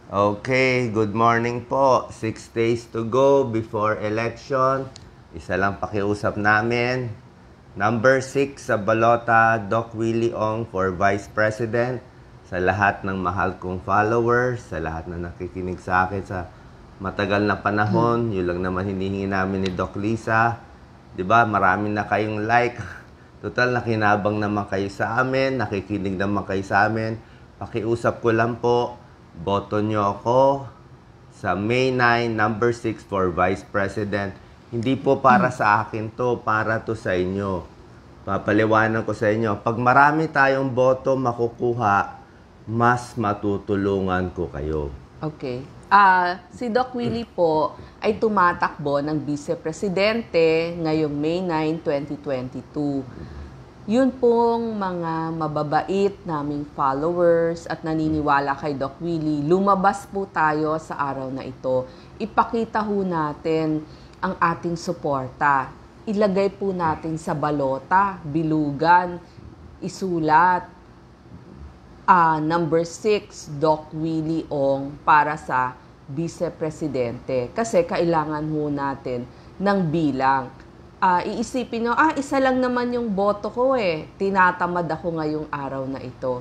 Okay, good morning po. 6 days to go before election. Isa lang pakiusap namin. Number 6 sa balota, Doc Willie Ong for Vice President. Sa lahat ng mahal kong followers, sa lahat na nakikinig sa akin sa matagal na panahon, yun lang naman hinihingi namin ni Doc Lisa. 'Di ba? Marami na kayong like. Total, nakinabang naman kayo sa amin, nakikinig naman kayo sa amin. Pakiusap ko lang po, boto nyo ako sa May 9, number 6 for Vice President. Hindi po para sa akin to, para to sa inyo. Papaliwanan ko sa inyo, pag marami tayong boto makukuha, mas matutulungan ko kayo. Okay. Si Doc Willie po ay tumatakbo ng Vice-Presidente ngayong May 9, 2022. Yun pong mga mababait naming followers at naniniwala kay Doc Willie, lumabas po tayo sa araw na ito. Ipakita ho natin ang ating suporta. Ilagay po natin sa balota, bilugan, isulat, number 6, Doc Willie Ong para sa Vice-Presidente. Kasi kailangan ho natin ng bilang. Iisipin nyo, isa lang naman yung boto ko tinatamad ako ngayong araw na ito.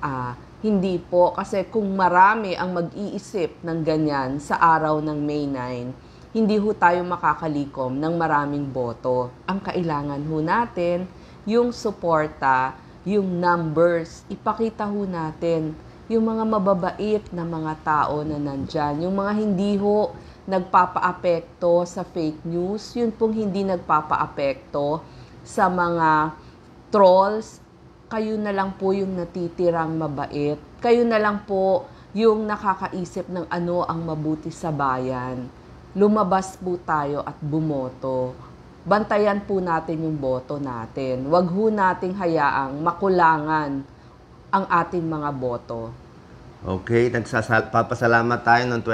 Hindi po, kasi kung marami ang mag-iisip ng ganyan sa araw ng May 9, hindi ho tayo makakalikom ng maraming boto. Ang kailangan ho natin, yung suporta, yung numbers, ipakita ho natin yung mga mababait na mga tao na nandyan, yung mga hindi ho nagpapaapekto sa fake news, yun pong hindi nagpapaapekto sa mga trolls, kayo na lang po yung natitirang mabait, kayo na lang po yung nakakaisip ng ano ang mabuti sa bayan. Lumabas po tayo at bumoto. Bantayan po natin yung boto natin. Huwag ho nating hayaang makulangan ang ating mga boto. Okay, papasalamat tayo noong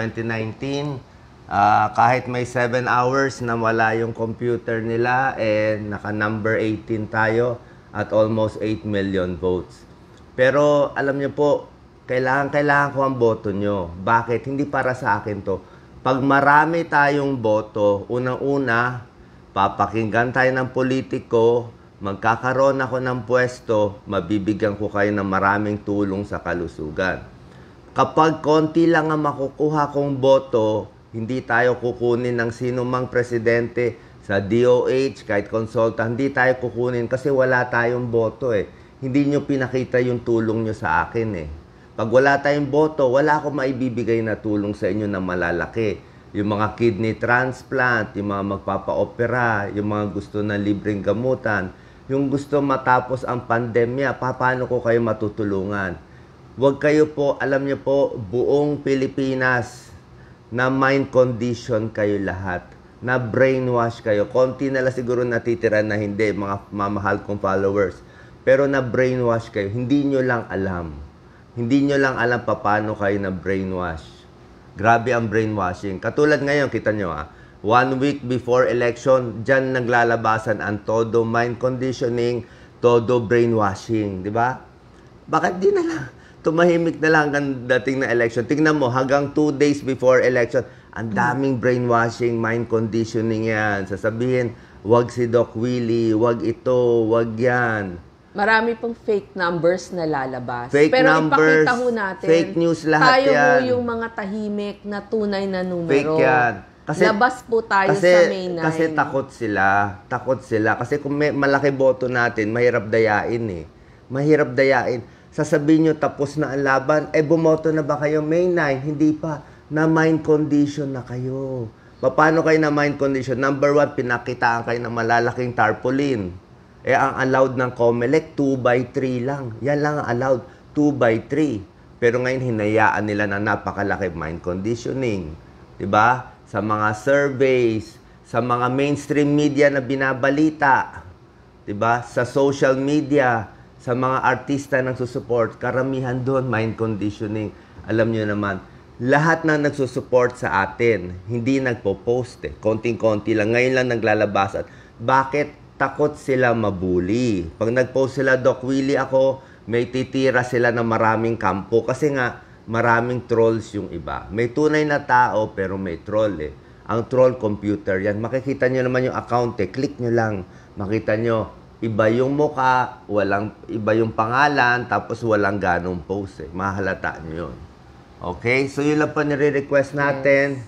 2019. Kahit may 7 hours na wala yung computer nila, naka number 18 tayo at almost 8 million votes. Pero alam niyo po, kailangan ko ang boto nyo. Bakit? Hindi para sa akin to. Pag marami tayong boto, unang-una, papakinggan tayo ng politiko, magkakaroon ako ng pwesto, mabibigyan ko kayo ng maraming tulong sa kalusugan. Kapag konti lang ang makukuha kong boto, hindi tayo kukunin ng sino mang presidente sa DOH, kahit consultant, hindi tayo kukunin kasi wala tayong boto Hindi nyo pinakita yung tulong nyo sa akin Pag wala tayong boto, wala akong maibibigay na tulong sa inyo na malalaki. Yung mga kidney transplant, yung mga magpapa-opera, yung mga gusto ng libreng gamutan, yung gusto matapos ang pandemya, paano ko kayo matutulungan? Huwag kayo po, alam nyo po, buong Pilipinas, na mind condition kayo lahat, na brainwash kayo. Konti na lang siguro natitira na hindi, mga mamahal kong followers. Pero na brainwash kayo, hindi nyo lang alam. Hindi nyo lang alam paano kayo na brainwash. Grabe ang brainwashing. Katulad ngayon, kita nyo 1 week before election, dyan naglalabasan ang todo mind conditioning, todo brainwashing, di ba? Bakit di na lang? Tumahimik na lang ang dating na election. Tingnan mo, hanggang 2 days before election, ang daming brainwashing, mind conditioning yan. Sasabihin, wag si Doc Willie, wag ito, wag yan. Marami pong fake numbers na lalabas. Fake pero numbers, ipakita ho natin, fake news lahat tayo yan. Tayo yung mga tahimik na tunay na numero. Fake yan. Kasi, labas po tayo sa May 9. Kasi takot sila. Takot sila. Kasi kung may malaki boto natin, mahirap dayain Mahirap dayain. Sasabihin nyo tapos na ang laban, bumoto na ba kayo May 9? Hindi pa. Na mind condition na kayo. Paano kayo na mind condition? Number 1, pinakitaan kayo ng malalaking tarpaulin. Ang allowed ng COMELEC, 2/3 lang. Yan lang ang allowed, 2/3. Pero ngayon, hinayaan nila na napakalaki mind conditioning. Diba? Sa mga surveys, sa mga mainstream media na binabalita, diba? Sa social media, sa mga artista nang susupport, karamihan doon, mind conditioning. Alam nyo naman, lahat na nagsusupport sa atin, hindi nagpo-post Konting-konti lang. Ngayon lang naglalabasan. Bakit? Takot sila mabuli. Pag nag-post sila, Doc Willie ako, may titira sila ng maraming kampo. Kasi nga, maraming trolls yung iba. May tunay na tao, pero may troll eh. Ang troll, computer yan. Makikita nyo naman yung account eh. Click nyo lang. Makita nyo, iba yung muka, iba yung pangalan, tapos walang ganong post eh. Mahalata nyo yun. Okay? So yun lang po nire-request natin.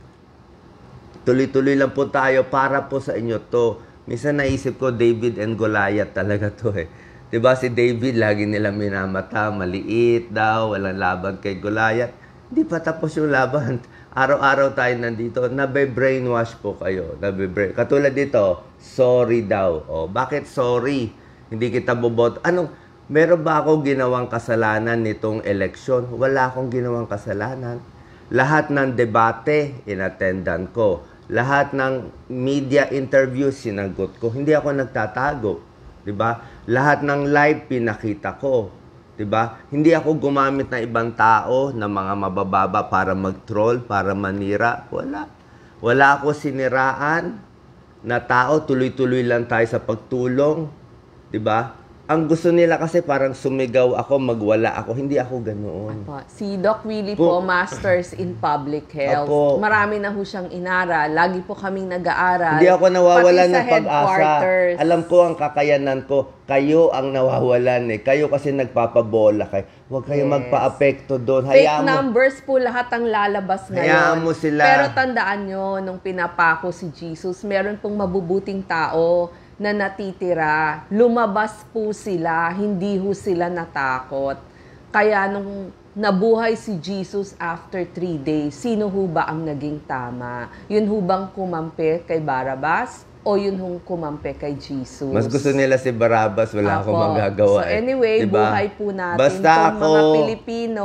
Tuloy-tuloy lang po tayo para po sa inyo to. Minsan naisip ko, David and Goliath talaga to eh. Diba si David, lagi nila minamata, maliit daw, walang laban kay Goliath. Hindi pa tapos yung laban. Araw-araw tayo nandito, nabe-brainwash po kayo. Katulad dito, sorry daw. O, bakit sorry? Hindi kita boboto. Meron ba ako ginawang kasalanan nitong eleksyon? Wala akong ginawang kasalanan. Lahat ng debate, inattendan ko. Lahat ng media interview, sinagot ko. Hindi ako nagtatago. Diba? Lahat ng live, pinakita ko. Diba? Hindi ako gumamit ng ibang tao na mga mabababa para mag-troll, para manira. Wala. Wala ako siniraan na tao. Tuloy-tuloy lang tayo sa pagtulong. Diba? Ang gusto nila kasi parang sumigaw ako, magwala ako. Hindi ako ganoon. Apo. Si Doc Willie po, Masters in Public Health. Apo. Marami na ho siyang inaral. Lagi po kaming nag-aaral. Hindi ako nawawalan Pati sa ng pag-asa. headquarters. Alam ko ang kakayanan ko. Kayo ang nawawalan eh. Kayo kasi nagpapabola kayo. Huwag kayo magpa-apekto doon. Fake numbers po lahat ang lalabas ngayon. Hayaan mo sila. Pero tandaan nyo, nung pinapako si Jesus, meron pong mabubuting tao na natitira. Lumabas po sila, hindi ho sila natakot. Kaya nung nabuhay si Jesus after 3 days, sino ho ba ang naging tama? Yun ho bang kumampi kay Barabas o yun hong kumampi kay Jesus? Mas gusto nila si Barabas, wala akong magagawa. So anyway, diba? buhay po natin. Basta Itong mga Pilipino,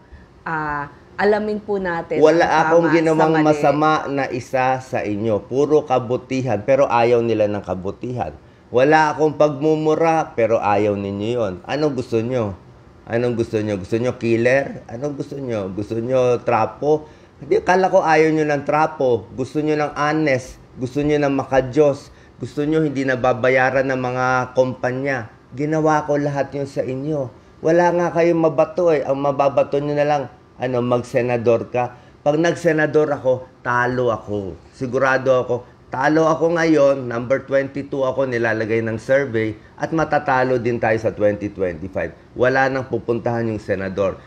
alamin po natin. Wala ang akong tama ginawang sa mali. masama na isa sa inyo. Puro kabutihan, pero ayaw nila ng kabutihan. Wala akong pagmumura, pero ayaw ninyo yon. Anong gusto nyo? Anong gusto nyo? Gusto nyo killer? Anong gusto nyo? Gusto nyo trapo? Hindi, kala ko ayaw nyo ng trapo. Gusto nyo ng honest. Gusto nyo ng makadiyos. Gusto nyo hindi nababayaran ng mga kumpanya. Ginawa ko lahat yun sa inyo. Wala nga kayong mabato eh. Ang mababato nyo na lang, mag-senador ka. Pag nag-senador ako, talo ako. Sigurado ako, talo ako ngayon, number 22 ako, nilalagay ng survey, at matatalo din tayo sa 2025. Wala nang pupuntahan yung senador.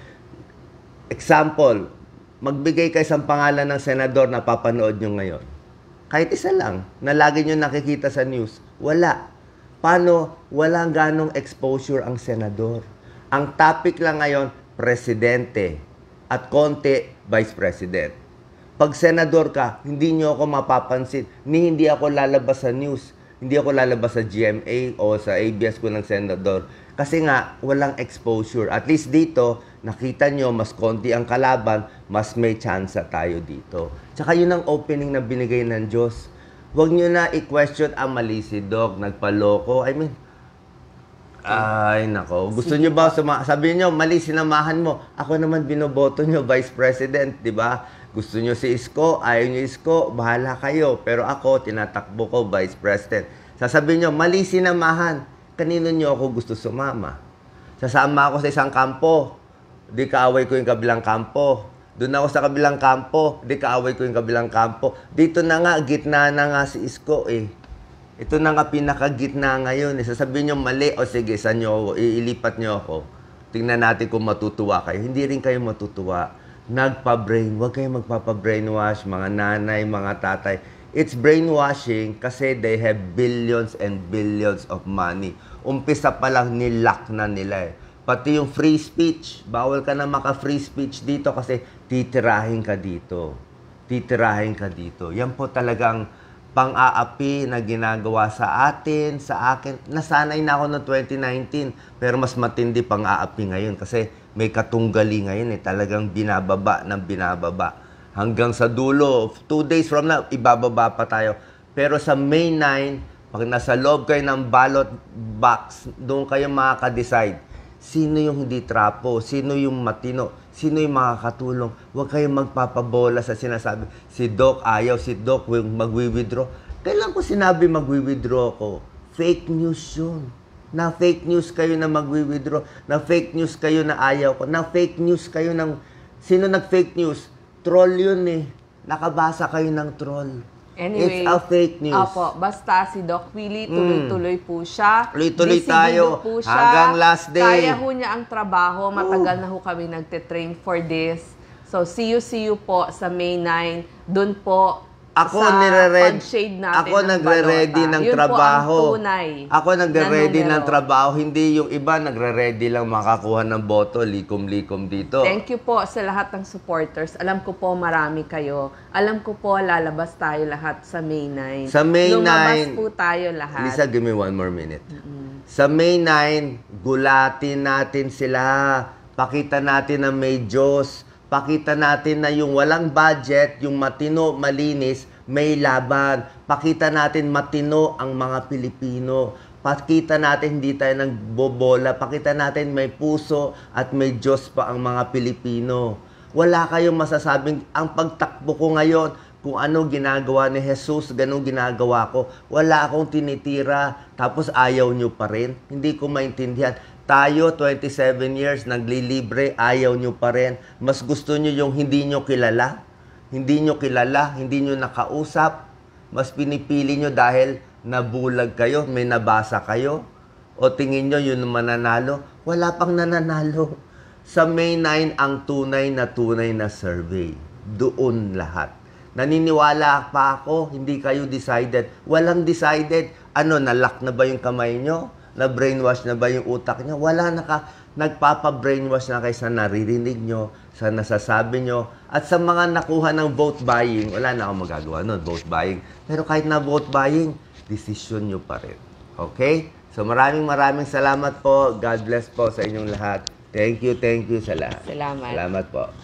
Example, magbigay kayo sa pangalan ng senador na papanood nyo ngayon. Kahit isa lang, na lagi nyo nakikita sa news. Wala. Paano? Walang ganong exposure ang senador. Ang topic lang ngayon, presidente. At konti, Vice President. Pag senador ka, hindi nyo ako mapapansin. Hindi ako lalabas sa news. Hindi ako lalabas sa GMA o sa ABS ko ng senador. Kasi nga, walang exposure. At least dito, nakita nyo, mas konti ang kalaban, mas may chance tayo dito. Tsaka yun ang opening na binigay ng Diyos. Huwag nyo na i-question, mali si Doc, nagpaloko. Ay, nako. Gusto nyo ba, sabihin nyo, mali, sinamahan mo. Ako naman binoboto nyo, Vice President, di ba? Gusto nyo si Isko, ayaw nyo Isko, bahala kayo. Pero ako, tinatakbo ko, Vice President. Sasabihin nyo, mali, sinamahan. Kanino nyo ako gusto sumama? Sasama ako sa isang kampo. Di kaaway ko yung kabilang kampo. Doon ako sa kabilang kampo. Di kaaway ko yung kabilang kampo. Dito na nga, gitna na nga si Isko eh. Ito na nga pinakagitna ngayon. Sasabihin nyo mali, o sige, saan nyo, iilipat nyo ako. Tingnan natin kung matutuwa kayo. Hindi rin kayo matutuwa. Huwag kayo magpapabrainwash, mga nanay, mga tatay. It's brainwashing kasi they have billions and billions of money. Umpisa pa lang nilock na nila eh. Pati yung free speech, bawal ka na maka-free speech dito kasi titirahin ka dito. Titirahin ka dito. Yan po talagang pang-aapi na ginagawa sa atin, sa akin. Nasanay na ako noong 2019, pero mas matindi pang-aapi ngayon kasi may katunggali ngayon eh. Talagang binababa ng binababa. Hanggang sa dulo, 2 days from now, ibababa pa tayo. Pero sa May 9, pag nasa loob kayo ng ballot box, doon kayo makaka-decide. Sino yung hindi trapo? Sino yung matino? Sino yung makakatulong? Huwag kayong magpapabola sa sinasabi. Si Doc ayaw, si Doc magwi-withdraw. Kailan ko sinabi magwi-withdraw ko? Fake news yun. Na fake news kayo na magwi-withdraw. Na fake news kayo na ayaw ko. Na fake news kayo ng Sino nag-fake news? Troll yun eh. Nakabasa kayo ng troll. Anyway, It's a fake news. Opo, basta si Doc Willie, tuloy-tuloy po siya. Tuloy-tuloy Desidido tayo po siya. hanggang last day. Kaya ho niya ang trabaho. Matagal na ho kami nagte-train for this. So, see you po sa May 9. Doon po Ako sa nire-ready. pag-shade natin Ako ng nagre-ready balota. ng Yun trabaho. po ang tunay Ako nagre-ready na ng numero. trabaho. Hindi yung iba nagre-ready lang makakuha ng boto, likom-likom dito. Thank you po sa lahat ng supporters. Alam ko po marami kayo. Alam ko po lalabas tayo lahat sa May 9. Sa May 9, Lumabas po tayo lahat. Lisa, give me one more minute. Sa May 9, gulatin natin sila. Pakita natin na may Diyos. Pakita natin na yung walang budget, yung matino, malinis, may laban. Pakita natin matino ang mga Pilipino. Pakita natin hindi tayo nagbobola. Pakita natin may puso at may Diyos pa ang mga Pilipino. Wala kayong masasabing, ang pagtakbo ko ngayon, kung ano ginagawa ni Jesus, ganun ginagawa ko. Wala akong tinitira, tapos ayaw nyo pa rin. Hindi ko maintindihan. Tayo, 27 years, naglilibre, ayaw nyo pa rin. Mas gusto nyo yung hindi nyo kilala. Hindi nyo kilala, hindi nyo nakausap. Mas pinipili nyo dahil nabulag kayo, may nabasa kayo. O tingin nyo yun ang mananalo. Wala pang nananalo. Sa May 9, ang tunay na survey. Doon lahat. Naniniwala pa ako, hindi kayo decided. Walang decided. Ano, nalock na ba yung kamay nyo? Na-brainwash na ba yung utak nyo? Wala nagpapa-brainwash na kayo sa naririnig nyo, sa nasasabi nyo. At sa mga nakuha ng vote buying, wala na akong magagawa nun, vote buying. Pero kahit na vote buying, decision nyo pa rin. Okay? So maraming salamat po. God bless po sa inyong lahat. Thank you sa lahat. Salamat. Salamat po.